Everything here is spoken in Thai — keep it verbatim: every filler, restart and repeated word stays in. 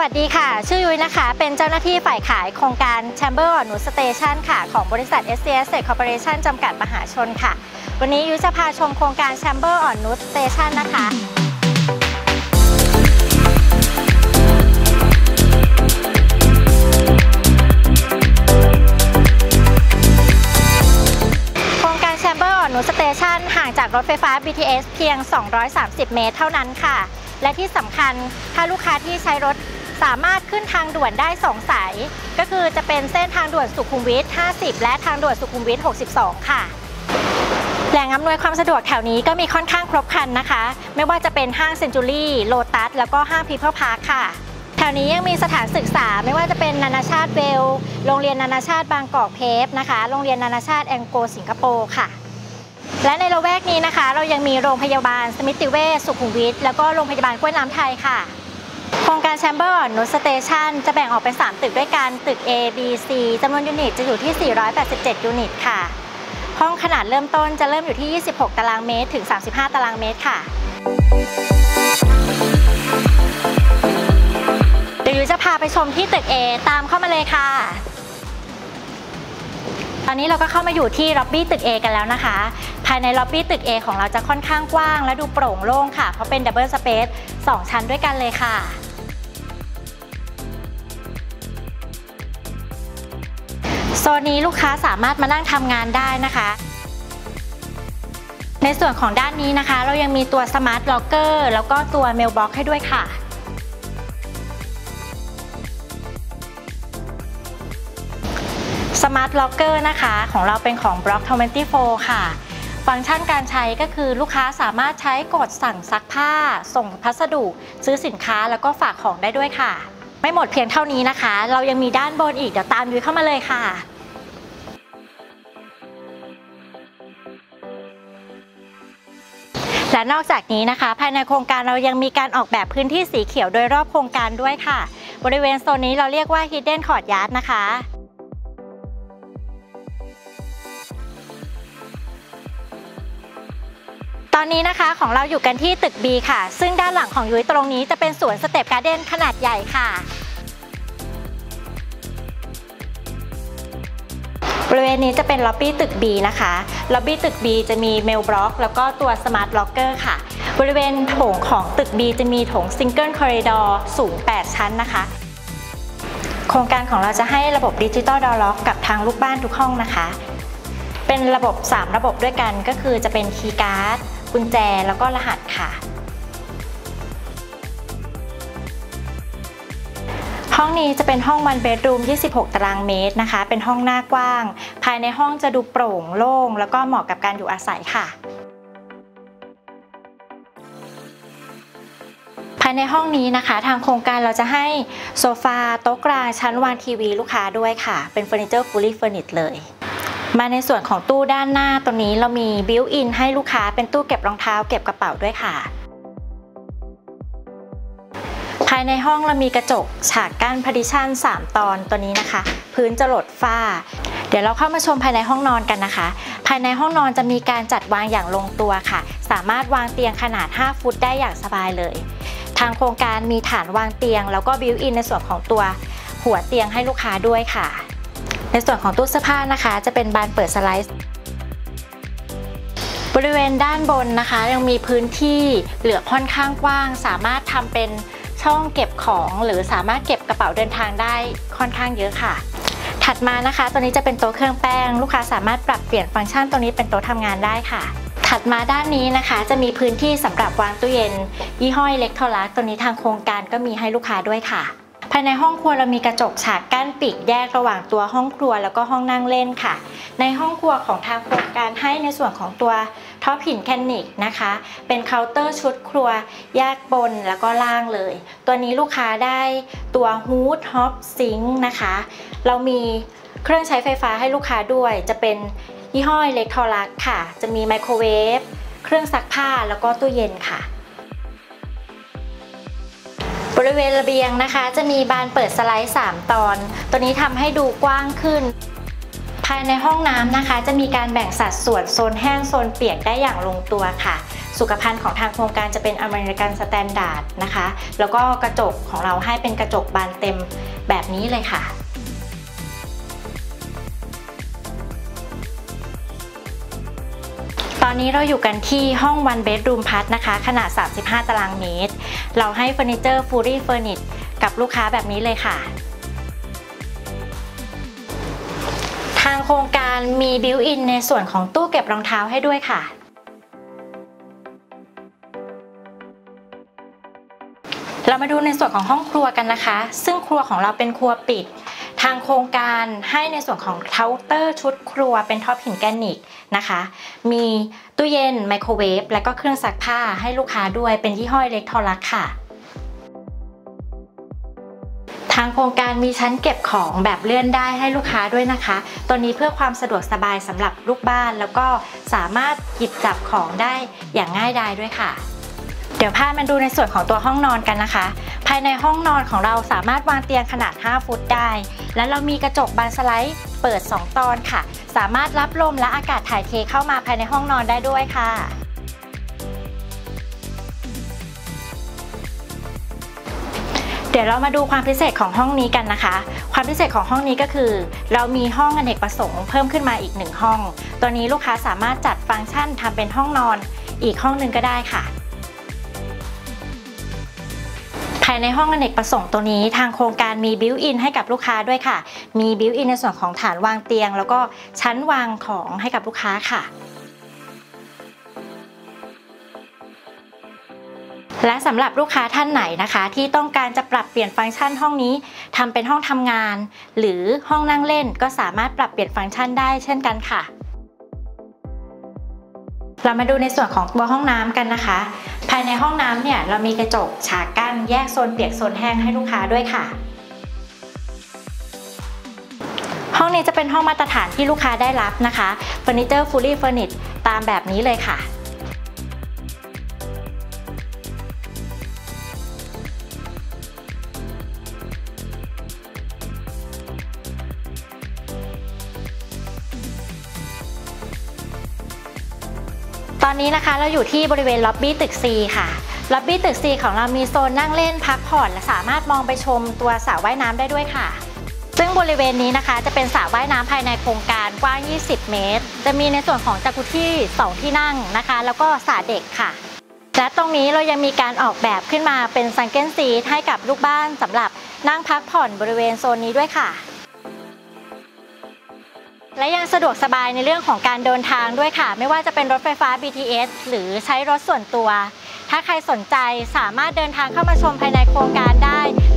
วัสดีค่ะชื่อยุ้ยนะคะเป็นเจ้าหน้าที่ฝ่ายขายโครงการ Chamber อ่อนนุช Station ค่ะของบริษัท เอส ซี เอส Corporation จำกัดมหาชนค่ะวันนี้ยุ้ยจะพาชมโครงการ Chamber อ่อนนุช Station นะคะโครงการ Chamber อ่อนนุช Station ห่างจากรถไฟฟ้า บี ที เอส เพียงสองร้อยสามสิบเมตรเท่านั้นค่ะและที่สำคัญถ้าลูกค้าที่ใช้รถสามารถขึ้นทางด่วนได้สองสายก็คือจะเป็นเส้นทางด่วนสุขุมวิทห้าสิบและทางด่วนสุขุมวิทหกสิบสองค่ะแหล่งอำนวยความสะดวกแถวนี้ก็มีค่อนข้างครบครันนะคะไม่ว่าจะเป็นห้างเซ็นจูรี่โลตัสแล้วก็ห้างพีเพิลพาร์คค่ะแถวนี้ยังมีสถานศึกษาไม่ว่าจะเป็นนานาชาติเวลโรงเรียนนานาชาติบางกอกเพฟนะคะโรงเรียนนานาชาติแองโกสิงคโปร์ค่ะและในละแวกนี้นะคะเรายังมีโรงพยาบาลสมิติเวชสุขุมวิทแล้วก็โรงพยาบาลกล้วยน้ำไทยค่ะโครงการ Chamber อ่อนนุช Station จะแบ่งออกเป็นสามตึกด้วยกันตึก A B C จำนวนยูนิตจะอยู่ที่สี่ร้อยแปดสิบเจ็ดยูนิตค่ะห้องขนาดเริ่มต้นจะเริ่มอยู่ที่ยี่สิบหกตารางเมตรถึงสามสิบห้าตารางเมตรค่ะเดี๋ยวยุ้ยจะพาไปชมที่ตึก A ตามเข้ามาเลยค่ะตอนนี้เราก็เข้ามาอยู่ที่ล็อบบี้ตึก A กันแล้วนะคะภายในล็อบบี้ตึก A ของเราจะค่อนข้างกว้างและดูโปร่งโล่งค่ะเพราะเป็นดับเบิลสเปซสองชั้นด้วยกันเลยค่ะโซนนี้ลูกค้าสามารถมานั่งทำงานได้นะคะในส่วนของด้านนี้นะคะเรายังมีตัวสมาร์ทล็อกเกอร์แล้วก็ตัวเมลบ็อกซ์ให้ด้วยค่ะสมาร์ทล็อกเกอร์นะคะของเราเป็นของ บล็อก ยี่สิบสี่ ค่ะฟังก์ชันการใช้ก็คือลูกค้าสามารถใช้กดสั่งซักผ้าส่งพัสดุซื้อสินค้าแล้วก็ฝากของได้ด้วยค่ะไม่หมดเพียงเท่านี้นะคะเรายังมีด้านบนอีกเดี๋ยวตามยุ้ยเข้ามาเลยค่ะและนอกจากนี้นะคะภายในโครงการเรายังมีการออกแบบพื้นที่สีเขียวโดยรอบโครงการด้วยค่ะบริเวณโซนนี้เราเรียกว่า Hidden Courtyard นะคะตอนนี้นะคะของเราอยู่กันที่ตึก B ค่ะซึ่งด้านหลังของยุ้ยตรงนี้จะเป็นสวนสเต็ปการ์เด้นขนาดใหญ่ค่ะบริเวณนี้จะเป็นล็อบบี้ตึก B นะคะล็อบบี้ตึก B จะมีเมลบล็อกแล้วก็ตัวสมาร์ทล็อกเกอร์ค่ะบริเวณโถงของตึก B จะมีโถงซิงเกิลคอริดอร์สูงแปดชั้นนะคะโครงการของเราจะให้ระบบดิจิตอลดอร์ล็อกกับทางลูกบ้านทุกห้องนะคะเป็นระบบสามระบบด้วยกันก็คือจะเป็นคีย์การ์ดกุญแจแล้วก็รหัสค่ะห้องนี้จะเป็นห้อง one bedroom ยี่สิบหกตารางเมตรนะคะเป็นห้องหน้ากว้างภายในห้องจะดูโปร่งโล่งแล้วก็เหมาะกับการอยู่อาศัยค่ะภายในห้องนี้นะคะทางโครงการเราจะให้โซฟาโต๊ะกลางชั้นวางทีวีลูกค้าด้วยค่ะเป็นเฟอร์นิเจอร์ fully furnished เลยมาในส่วนของตู้ด้านหน้าตรงนี้เรามีบิวอินให้ลูกค้าเป็นตู้เก็บรองเท้าเก็บกระเป๋าด้วยค่ะภายในห้องเรามีกระจกฉากกั้นพาร์ติชันสามตอนตัวนี้นะคะพื้นจรดฝ้าเดี๋ยวเราเข้ามาชมภายในห้องนอนกันนะคะภายในห้องนอนจะมีการจัดวางอย่างลงตัวค่ะสามารถวางเตียงขนาดห้าฟุตได้อย่างสบายเลยทางโครงการมีฐานวางเตียงแล้วก็บิวอินในส่วนของตัวหัวเตียงให้ลูกค้าด้วยค่ะในส่วนของตู้เสื้อผ้านะคะจะเป็นบานเปิดสไลด์บริเวณด้านบนนะคะยังมีพื้นที่เหลือค่อนข้างกว้างสามารถทำเป็นช่องเก็บของหรือสามารถเก็บกระเป๋าเดินทางได้ค่อนข้างเยอะค่ะถัดมานะคะตัวนี้จะเป็นโต๊ะเครื่องแป้งลูกค้าสามารถปรับเปลี่ยนฟังก์ชันตัวนี้เป็นโต๊ะทำงานได้ค่ะถัดมาด้านนี้นะคะจะมีพื้นที่สำหรับวางตู้เย็นยี่ห้ออิเล็กโทรลักตัวนี้ทางโครงการก็มีให้ลูกค้าด้วยค่ะภายในห้องครัวเรามีกระจกฉากกั้นปีกแยกระหว่างตัวห้องครัวแล้วก็ห้องนั่งเล่นค่ะในห้องครัวของทางโครงการให้ในส่วนของตัวท็อปหินแคนิกนะคะเป็นเคาน์เตอร์ชุดครัวแยกบนแล้วก็ล่างเลยตัวนี้ลูกค้าได้ตัวฮูดฮอปซิงค์นะคะเรามีเครื่องใช้ไฟฟ้าให้ลูกค้าด้วยจะเป็นยี่ห้ออิเล็กโทรลักค่ะจะมีไมโครเวฟเครื่องซักผ้าแล้วก็ตู้เย็นค่ะบริเวณระเบียงนะคะจะมีบานเปิดสไลด์สามตอนตัวนี้ทำให้ดูกว้างขึ้นภายในห้องน้ำนะคะจะมีการแบ่งสัดส่วนโซนแห้งโซนเปียกได้อย่างลงตัวค่ะสุขภัณฑ์ของทางโครงการจะเป็นอเมริกันสแตนดาร์ดนะคะแล้วก็กระจกของเราให้เป็นกระจกบานเต็มแบบนี้เลยค่ะตอนนี้เราอยู่กันที่ห้อง one bedroom plus นะคะขนาดสามสิบห้าตารางเมตรเราให้เฟอร์นิเจอร์ fully furnished กับลูกค้าแบบนี้เลยค่ะทางโครงการมี built-in ในส่วนของตู้เก็บรองเท้าให้ด้วยค่ะเรามาดูในส่วนของห้องครัวกันนะคะซึ่งครัวของเราเป็นครัวปิดทางโครงการให้ในส่วนของเคาน์เตอร์ชุดครัวเป็นท็อปหินแกรนิตนะคะมีตู้เย็นไมโครเวฟและก็เครื่องซักผ้าให้ลูกค้าด้วยเป็นยี่ห้อเล็กทอรักค่ะทางโครงการมีชั้นเก็บของแบบเลื่อนได้ให้ลูกค้าด้วยนะคะตัวนี้เพื่อความสะดวกสบายสำหรับลูกบ้านแล้วก็สามารถหยิบจับของได้อย่างง่ายดายด้วยค่ะเดี๋ยวพามาดูในส่วนของตัวห้องนอนกันนะคะภายในห้องนอนของเราสามารถวางเตียงขนาดห้าฟุตได้และเรามีกระจกบานสไลด์เปิดสองตอนค่ะสามารถรับลมและอากาศถ่ายเทเข้ามาภายในห้องนอนได้ด้วยค่ะเดี๋ยวเรามาดูความพิเศษของห้องนี้กันนะคะความพิเศษของห้องนี้ก็คือเรามีห้องอเนกประสงค์เพิ่มขึ้นมาอีกหนึ่งห้องตัวนี้ลูกค้าสามารถจัดฟังก์ชันทำเป็นห้องนอนอีกห้องหนึ่งก็ได้ค่ะภายในห้องอเนกประสงค์ตัวนี้ทางโครงการมีบิวต์อินให้กับลูกค้าด้วยค่ะมีบิวต์อินในส่วนของฐานวางเตียงแล้วก็ชั้นวางของให้กับลูกค้าค่ะและสำหรับลูกค้าท่านไหนนะคะที่ต้องการจะปรับเปลี่ยนฟังก์ชันห้องนี้ทำเป็นห้องทำงานหรือห้องนั่งเล่นก็สามารถปรับเปลี่ยนฟังก์ชันได้เช่นกันค่ะเรามาดูในส่วนของตัวห้องน้ำกันนะคะภายในห้องน้ำเนี่ยเรามีกระจกฉากกั้นแยกโซนเปียกโซนแห้งให้ลูกค้าด้วยค่ะห้องนี้จะเป็นห้องมาตรฐานที่ลูกค้าได้รับนะคะเฟอร์นิเจอร์ fully furnished ตามแบบนี้เลยค่ะตอนนี้นะคะเราอยู่ที่บริเวณล็อบบี้ตึก ซี ค่ะล็อบบี้ตึก ซี ของเรามีโซนนั่งเล่นพักผ่อนและสามารถมองไปชมตัวสระว่ายน้ำได้ด้วยค่ะซึ่งบริเวณนี้นะคะจะเป็นสระว่ายน้ำภายในโครงการกว้างยี่สิบเมตรจะมีในส่วนของจากุชี่สองที่นั่งนะคะแล้วก็สระเด็กค่ะและตรงนี้เรายังมีการออกแบบขึ้นมาเป็นซังเกิลซีทให้กับลูกบ้านสำหรับนั่งพักผ่อนบริเวณโซนนี้ด้วยค่ะและยังสะดวกสบายในเรื่องของการเดินทางด้วยค่ะไม่ว่าจะเป็นรถไฟฟ้า บี ที เอส หรือใช้รถส่วนตัวถ้าใครสนใจสามารถเดินทางเข้ามาชมภายในโครงการได้